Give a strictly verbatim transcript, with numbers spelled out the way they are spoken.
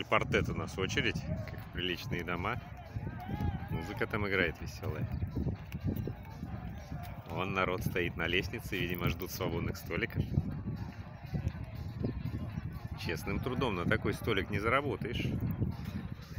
Эль Партет у нас очередь, как приличные дома. Музыка там играет веселая. Вон народ стоит на лестнице, видимо, ждут свободных столиков. Честным трудом на такой столик не заработаешь.